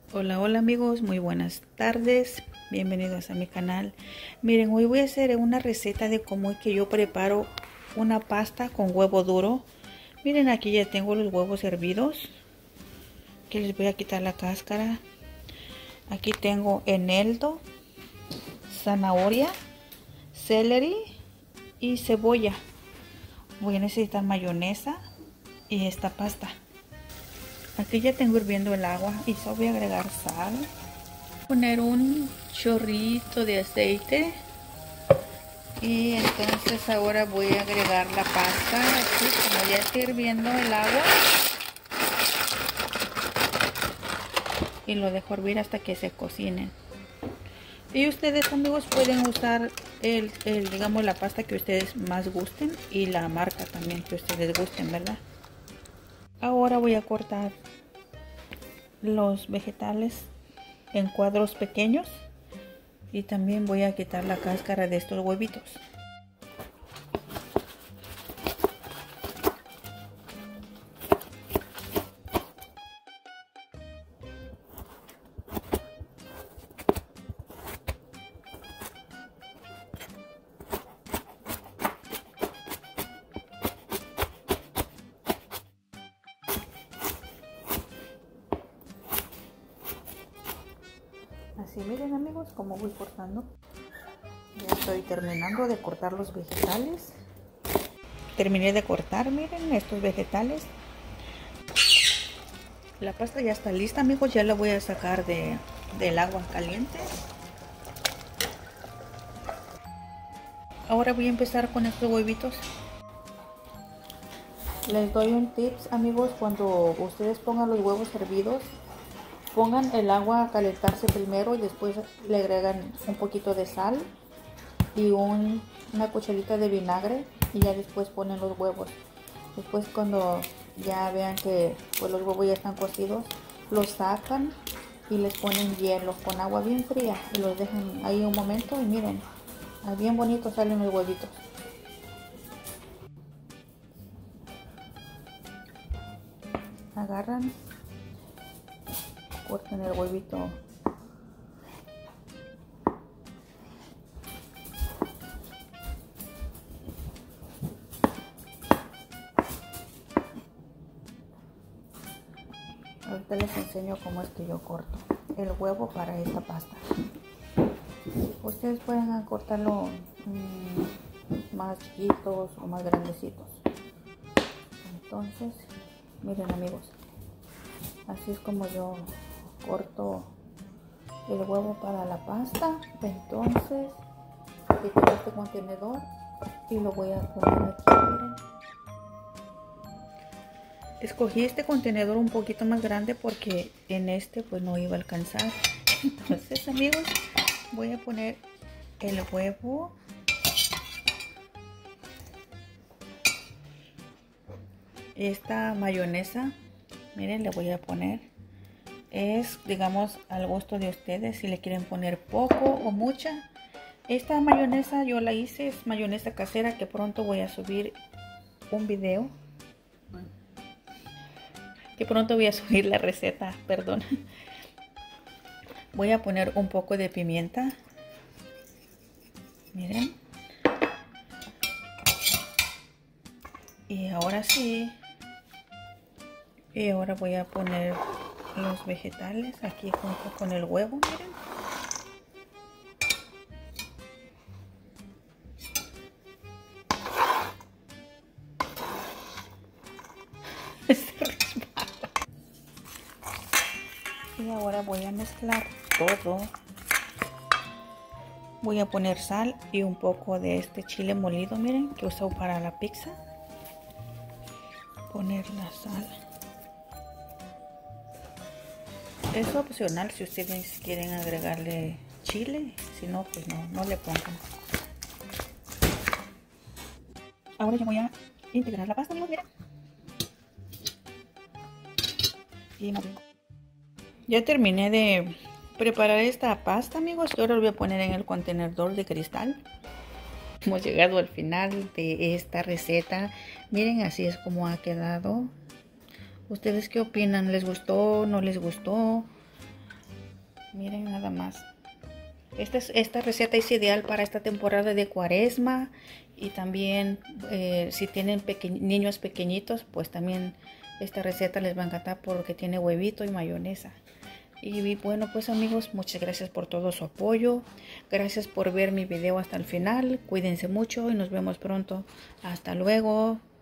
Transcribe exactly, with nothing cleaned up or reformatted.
Hola, hola amigos, muy buenas tardes, bienvenidos a mi canal. Miren, hoy voy a hacer una receta de cómo es que yo preparo una pasta con huevo duro. Miren, aquí ya tengo los huevos hervidos, que les voy a quitar la cáscara. Aquí tengo eneldo, zanahoria, celery y cebolla. Voy a necesitar mayonesa y esta pasta. Aquí ya tengo hirviendo el agua y solo voy a agregar sal. Poner un chorrito de aceite y entonces ahora voy a agregar la pasta. Aquí como ya está hirviendo el agua y lo dejo hervir hasta que se cocine. Y ustedes amigos pueden usar el, el digamos la pasta que ustedes más gusten y la marca también que ustedes gusten, ¿verdad? Ahora voy a cortar los vegetales en cuadros pequeños y también voy a quitar la cáscara de estos huevitos. Así miren amigos como voy cortando. Ya estoy terminando de cortar los vegetales. Terminé de cortar, miren estos vegetales. La pasta ya está lista amigos, ya la voy a sacar de, del agua caliente. Ahora voy a empezar con estos huevitos. Les doy un tips amigos, cuando ustedes pongan los huevos hervidos, pongan el agua a calentarse primero y después le agregan un poquito de sal y un, una cucharita de vinagre y ya después ponen los huevos. Después cuando ya vean que pues, los huevos ya están cocidos, los sacan y les ponen hielo con agua bien fría y los dejan ahí un momento y miren, bien bonitos salen los huevitos. Agarran, cortan el huevito ahorita les enseño cómo es que yo corto el huevo para esta pasta. Ustedes pueden cortarlo mmm, más chiquitos o más grandecitos. Entonces, miren amigos, así es como yo corto el huevo para la pasta. Entonces, quito este contenedor y lo voy a poner aquí, miren. Escogí este contenedor un poquito más grande porque en este pues no iba a alcanzar. Entonces amigos, voy a poner el huevo. Esta mayonesa, miren, le voy a poner. Es, digamos, al gusto de ustedes, si le quieren poner poco o mucha. Esta mayonesa yo la hice, es mayonesa casera que pronto voy a subir un video. Que pronto voy a subir la receta, perdón. Voy a poner un poco de pimienta. Miren. Y ahora sí. Y ahora voy a poner los vegetales aquí junto con el huevo, miren. Y ahora voy a mezclar todo. Voy a poner sal y un poco de este chile molido, miren, que uso para la pizza. Poner la sal. Es opcional si ustedes quieren agregarle chile, si no, pues no, no le pongan. Ahora yo voy a integrar la pasta, miren. Y más bien. Ya terminé de preparar esta pasta amigos y ahora lo voy a poner en el contenedor de cristal. Hemos llegado al final de esta receta. Miren, así es como ha quedado. ¿Ustedes qué opinan? ¿Les gustó? ¿No les gustó? Miren nada más. Esta, es, esta receta es ideal para esta temporada de Cuaresma y también eh, si tienen peque niños pequeñitos, pues también esta receta les va a encantar porque tiene huevito y mayonesa. Y bueno, pues amigos, muchas gracias por todo su apoyo. Gracias por ver mi video hasta el final. Cuídense mucho y nos vemos pronto. Hasta luego.